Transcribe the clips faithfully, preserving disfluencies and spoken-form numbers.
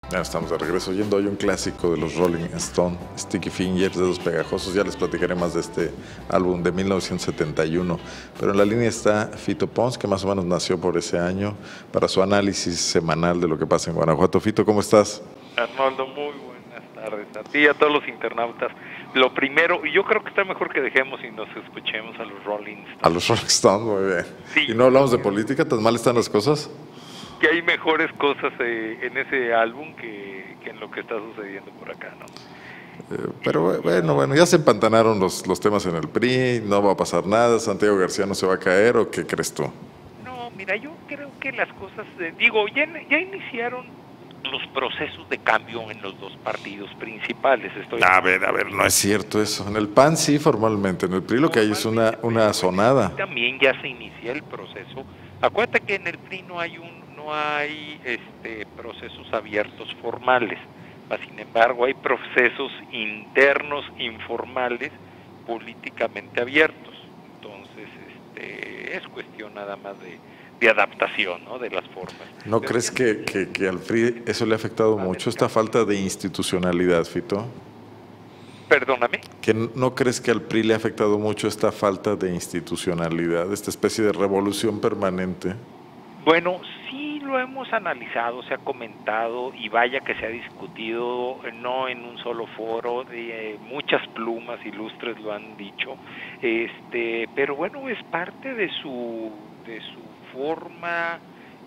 Ya estamos de regreso oyendo hoy un clásico de los Rolling Stones, Sticky Fingers, Dedos Pegajosos. Ya les platicaré más de este álbum de mil novecientos setenta y uno. Pero en la línea está Fito Pons, que más o menos nació por ese año, para su análisis semanal de lo que pasa en Guanajuato. Fito, ¿cómo estás? Arnoldo, muy buenas tardes a ti y a todos los internautas. Lo primero, yo creo que está mejor que dejemos y nos escuchemos a los Rolling Stones. A los Rolling Stones, muy bien. Sí, ¿Y no hablamos de política? ¿Tan mal están las cosas? que hay mejores cosas eh, en ese álbum que, que en lo que está sucediendo por acá, ¿no? Eh, pero bueno, bueno, ya se empantanaron los, los temas en el P R I, no va a pasar nada, Santiago García no se va a caer, ¿o qué crees tú? No, mira, yo creo que las cosas, eh, digo, ya, ya iniciaron los procesos de cambio en los dos partidos principales. Estoy a ver, a ver, no es cierto eso. En el P A N sí, formalmente. En el P R I lo que hay es una, una sonada. También ya se inicia el proceso. Acuérdate que en el P R I no hay un, no hay este procesos abiertos formales. Sin embargo, hay procesos internos informales políticamente abiertos. Entonces, este, es cuestión nada más de, de adaptación, ¿no?, de las formas. ¿No Pero crees que, que, que al P R I eso le ha afectado mucho, esta falta de institucionalidad, Fito? Perdóname. ¿Que no crees que al P R I le ha afectado mucho esta falta de institucionalidad, esta especie de revolución permanente? Bueno, sí lo hemos analizado, se ha comentado y vaya que se ha discutido, no en un solo foro, de, eh, muchas plumas ilustres lo han dicho, este, pero bueno, es parte de su de su forma,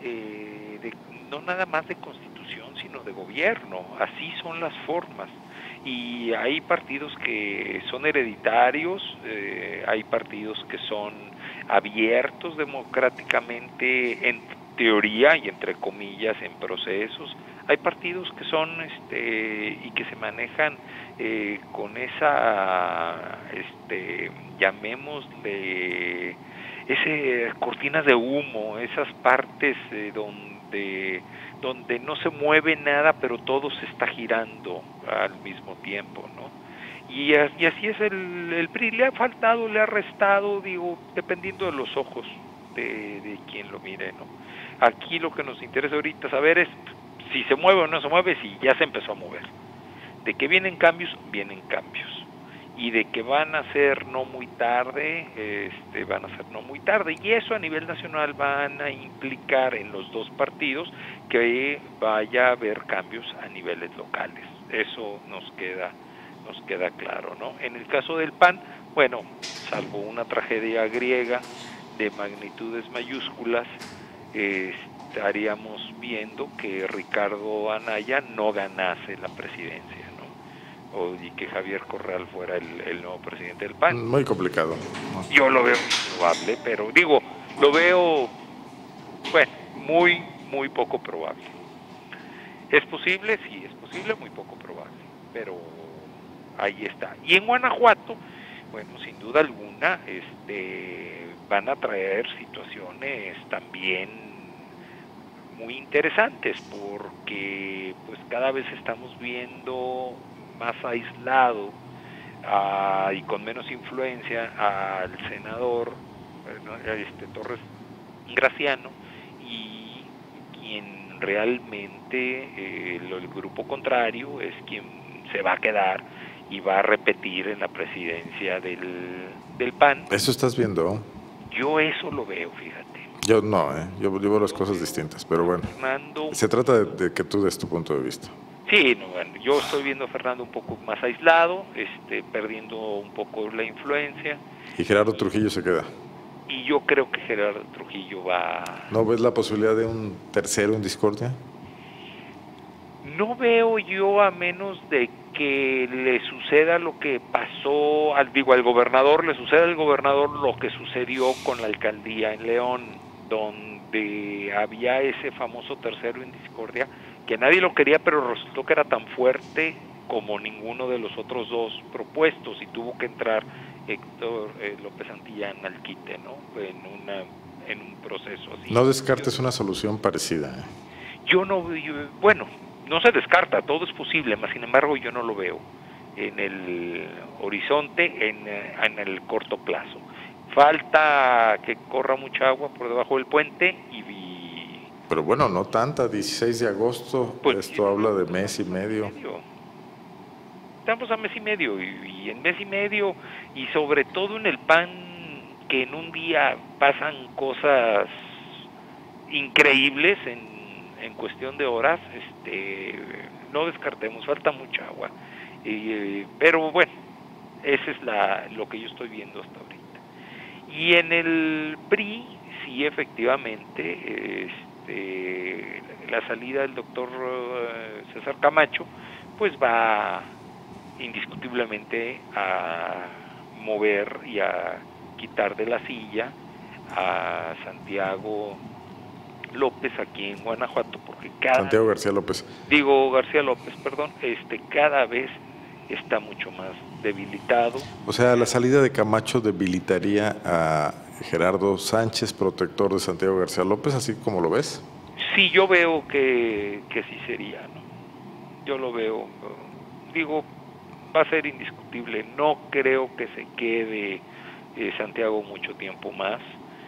eh, de, no nada más de constitución, sino de gobierno. Así son las formas. Y hay partidos que son hereditarios, eh, hay partidos que son abiertos democráticamente en teoría y entre comillas en procesos, hay partidos que son este y que se manejan eh, con esa este llamémosle ese cortinas de humo, esas partes eh, donde donde no se mueve nada pero todo se está girando al mismo tiempo, ¿no? Y, y así es el, el P R I, le ha faltado, le ha restado, digo, dependiendo de los ojos de, de quien lo mire, ¿no? Aquí lo que nos interesa ahorita saber es si se mueve o no se mueve, si ya se empezó a mover. De que vienen cambios, vienen cambios. Y de que van a ser no muy tarde, este, van a ser no muy tarde. Y eso a nivel nacional van a implicar en los dos partidos que vaya a haber cambios a niveles locales. Eso nos queda nos queda claro, ¿no? En el caso del P A N, bueno, salvo una tragedia griega de magnitudes mayúsculas, eh, estaríamos viendo que Ricardo Anaya no ganase la presidencia, ¿no? O y que Javier Corral fuera el, el nuevo presidente del P A N. Muy complicado. Yo lo veo probable, pero digo, lo veo, bueno, muy, muy poco probable. ¿Es posible? Sí, es posible, muy poco probable, pero ahí está. Y en Guanajuato, bueno, sin duda alguna, este, van a traer situaciones también muy interesantes, porque pues cada vez estamos viendo más aislado uh, y con menos influencia al senador este, Torres Graciano, y quien realmente eh, el, el grupo contrario es quien se va a quedar y va a repetir en la presidencia del, del P A N. ¿Eso estás viendo? Yo eso lo veo, fíjate. Yo no, ¿eh? yo, yo veo las cosas distintas, pero bueno. Fernando, se trata de, de que tú des tu punto de vista. Sí, no, bueno, yo estoy viendo a Fernando un poco más aislado, este, perdiendo un poco la influencia. Y Gerardo Trujillo se queda. Y yo creo que Gerardo Trujillo va... ¿No ves la posibilidad de un tercero en discordia? No veo yo, a menos de que le suceda lo que pasó, al, digo, al gobernador, le suceda al gobernador lo que sucedió con la alcaldía en León, donde había ese famoso tercero en discordia, que nadie lo quería, pero resultó que era tan fuerte como ninguno de los otros dos propuestos, y tuvo que entrar Héctor eh, López Santillán al quite, ¿no? En, una, en un proceso así. No descartes una solución parecida. ¿eh? Yo no, yo, bueno, no se descarta, todo es posible, mas sin embargo yo no lo veo en el horizonte, en, en el corto plazo. Falta que corra mucha agua por debajo del puente y, y, Pero bueno, no tanta, dieciséis de agosto, Pues, esto habla de mes y medio. Estamos a mes y medio, y, y en mes y medio, y sobre todo en el P A N, que en un día pasan cosas increíbles en, en cuestión de horas, este, no descartemos, falta mucha agua. Eh, pero bueno, ese es la, lo que yo estoy viendo hasta ahorita. Y en el P R I, sí, efectivamente, este, la salida del doctor César Camacho, pues va indiscutiblemente a mover y a quitar de la silla a Santiago López aquí en Guanajuato, porque cada Santiago García López. Digo García López, perdón, este cada vez está mucho más debilitado. O sea, la salida de Camacho debilitaría a Gerardo Sánchez, protector de Santiago García López, así como lo ves. Sí, yo veo que, que sí sería, ¿no? Yo lo veo, digo, va a ser indiscutible. No creo que se quede eh, Santiago mucho tiempo más,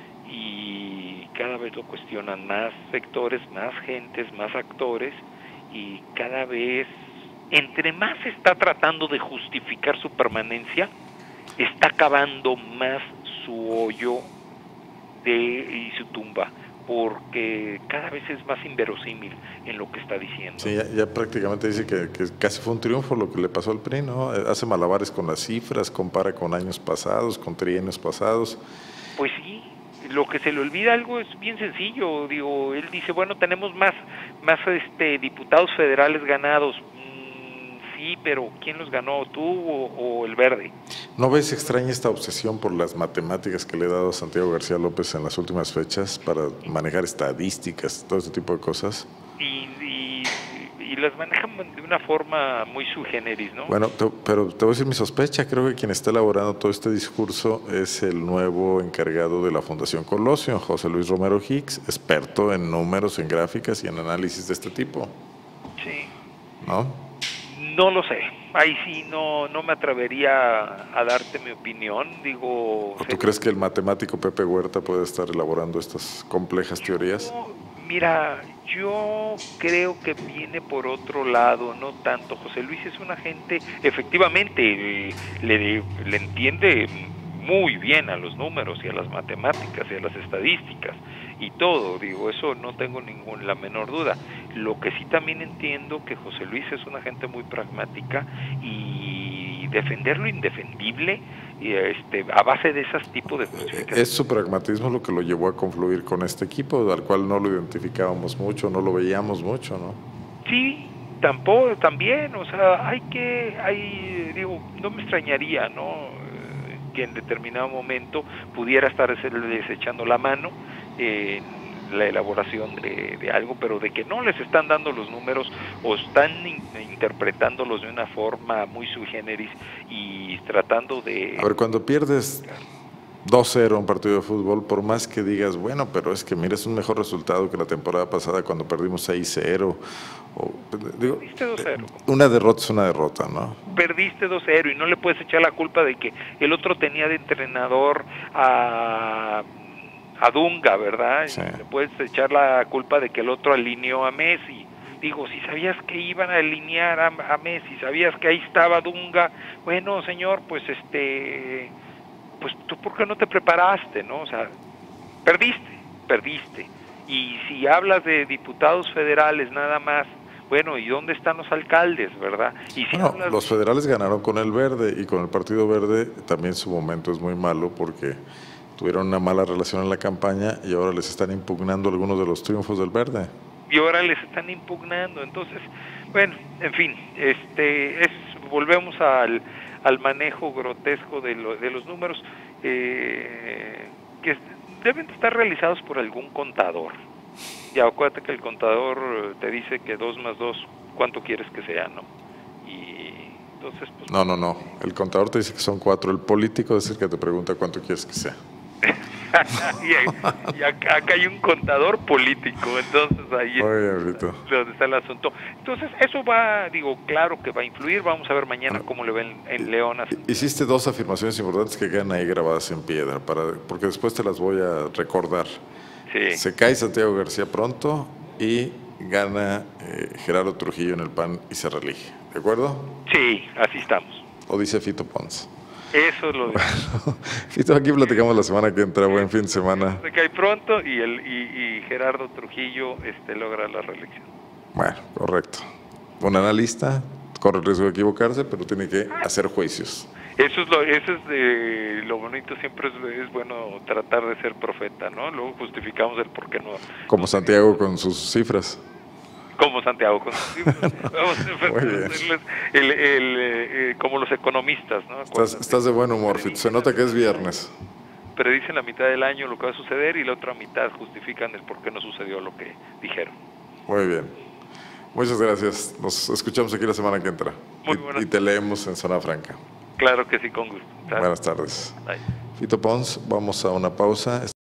y cada vez lo cuestionan más sectores, más gentes, más actores, y cada vez, entre más se está tratando de justificar su permanencia, está cavando más su hoyo de, y su tumba, porque cada vez es más inverosímil en lo que está diciendo. Sí, ya, ya prácticamente dice que, que casi fue un triunfo lo que le pasó al P R I, ¿no? Hace malabares con las cifras, compara con años pasados, con trienios pasados. Pues sí, lo que se le olvida algo es bien sencillo. Digo, él dice, bueno, tenemos más, más este, diputados federales ganados. Mm, sí, pero ¿quién los ganó, tú o, o el Verde? ¿No ves extraña esta obsesión por las matemáticas que le he dado a Santiago García López en las últimas fechas para manejar estadísticas, todo ese tipo de cosas? Y, y, y las manejan de una forma muy sui generis, ¿no? Bueno, te, pero te voy a decir mi sospecha. Creo que quien está elaborando todo este discurso es el nuevo encargado de la Fundación Colosio, José Luis Romero Hicks, experto en números, en gráficas y en análisis de este tipo. Sí. ¿No? No lo sé. Ahí sí no, no me atrevería a darte mi opinión. Digo. ¿Tú crees que el matemático Pepe Huerta puede estar elaborando estas complejas teorías? No, mira, yo creo que viene por otro lado, no tanto. José Luis es una gente, efectivamente, eh, le, le entiende muy bien a los números y a las matemáticas y a las estadísticas y todo, digo, eso no tengo ningún, la menor duda. Lo que sí también entiendo que José Luis es una gente muy pragmática, y defender lo indefendible y este, a base de esos tipos de justificaciones. Es su pragmatismo lo que lo llevó a confluir con este equipo, al cual no lo identificábamos mucho, no lo veíamos mucho, ¿no? Sí, tampoco, también, o sea, hay que, hay, digo, no me extrañaría, ¿no?, que en determinado momento pudiera estar desechando la mano en la elaboración de, de algo, pero de que no les están dando los números o están in, interpretándolos de una forma muy sui generis y tratando de... A ver, cuando pierdes dos cero un partido de fútbol, por más que digas, bueno, pero es que mira, es un mejor resultado que la temporada pasada cuando perdimos seis cero. O, digo, perdiste dos cero. Una derrota es una derrota, ¿no? Perdiste dos cero y no le puedes echar la culpa de que el otro tenía de entrenador a, a Dunga, ¿verdad? Sí. Le puedes echar la culpa de que el otro alineó a Messi. Digo, si sabías que iban a alinear a, a Messi, sabías que ahí estaba Dunga, bueno, señor, pues este... pues tú por qué no te preparaste, ¿no? O sea, perdiste, perdiste. Y si hablas de diputados federales nada más, bueno, ¿y dónde están los alcaldes, verdad? Y si bueno, hablas... los federales ganaron con el Verde, y con el Partido Verde también su momento es muy malo, porque tuvieron una mala relación en la campaña y ahora les están impugnando algunos de los triunfos del Verde. Y ahora les están impugnando, entonces, bueno, en fin, este, es, volvemos al... al manejo grotesco de, lo, de los números, eh, que deben estar realizados por algún contador. Ya acuérdate que el contador te dice que dos más dos, ¿cuánto quieres que sea, no? Y entonces... pues, no, no, no, el contador te dice que son cuatro, el político es el que te pregunta cuánto quieres que sea. y, y acá, acá hay un contador político, entonces ahí Oye, es donde está el asunto. Entonces eso va, digo, claro que va a influir. Vamos a ver mañana cómo le ven en León. Hiciste dos afirmaciones importantes que quedan ahí grabadas en piedra, para, porque después te las voy a recordar. Sí. Se cae Santiago García pronto y gana eh, Gerardo Trujillo en el P A N y se reelige. ¿De acuerdo? Sí, así estamos. ¿O dice Fito Pons? Eso es lo de... Bueno, Fito, aquí platicamos la semana que entra. Buen fin de semana. Se cae pronto y, el, y, y Gerardo Trujillo este, logra la reelección. Bueno, correcto. Un analista corre el riesgo de equivocarse, pero tiene que hacer juicios. Eso es lo, eso es de, lo bonito, siempre es, es bueno tratar de ser profeta, ¿no? Luego justificamos el por qué no. Como Santiago con sus cifras. Como Santiago con sus cifras. Vamos a hacerles el, el, el, eh, como los economistas, ¿no? Estás, estás de buen humor, Fito. Se nota que es viernes. Predicen la mitad del año lo que va a suceder y la otra mitad justifican el por qué no sucedió lo que dijeron. Muy bien. Muchas gracias. Nos escuchamos aquí la semana que entra. Muy y, y te leemos en Zona Franca. Claro que sí, con gusto. Buenas tardes. Bye. Fito Pons, vamos a una pausa.